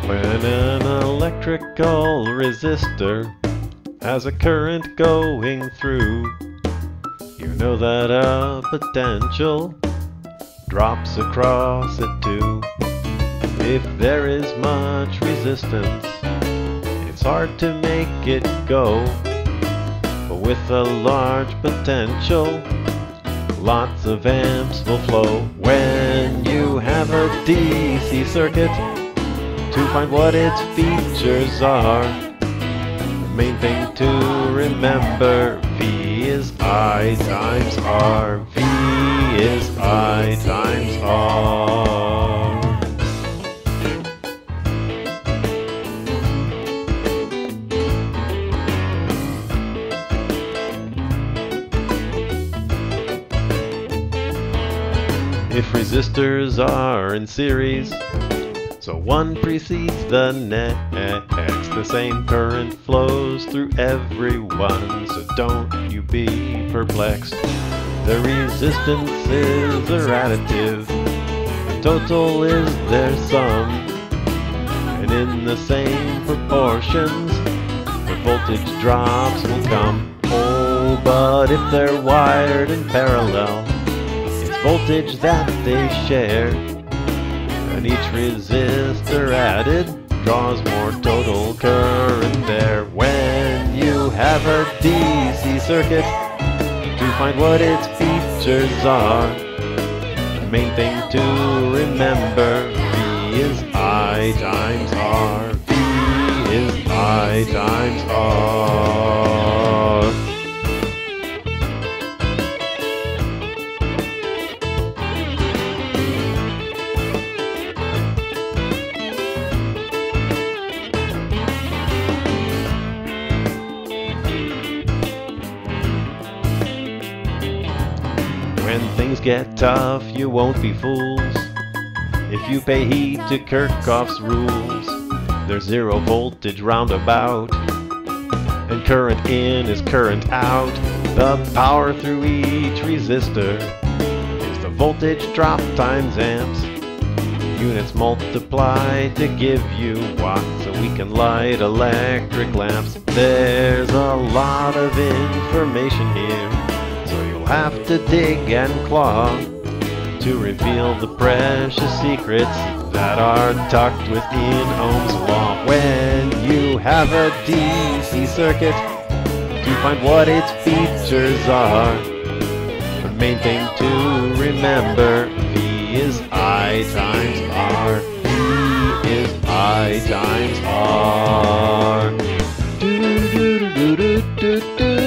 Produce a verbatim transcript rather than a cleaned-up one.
When an electrical resistor has a current going through, you know that a potential drops across it too. If there is much resistance, it's hard to make it go. But with a large potential, lots of amps will flow. When you have a D C circuit, to find what its features are, the main thing to remember, V is I times R. V is I times R. If resistors are in series, so one precedes the next, the same current flows through every one, so don't you be perplexed. The resistance is their additive, the total is their sum, and in the same proportions, the voltage drops will come. Oh, but if they're wired in parallel, it's voltage that they share, and each resistor added draws more total current there. When you have a D C circuit, to find what its features are, the main thing to remember, V is I times R. V is I times R. When things get tough, you won't be fools if you pay heed to Kirchhoff's rules. There's zero voltage roundabout, and current in is current out. The power through each resistor is the voltage drop times amps. Units multiply to give you watts, so we can light electric lamps. There's a lot of information here, so you'll have to dig and claw to reveal the precious secrets that are tucked within Ohm's law. When you have a D C circuit, to find what its features are, the main thing to remember, V is I times R. V is I times R. Do do do do do do do.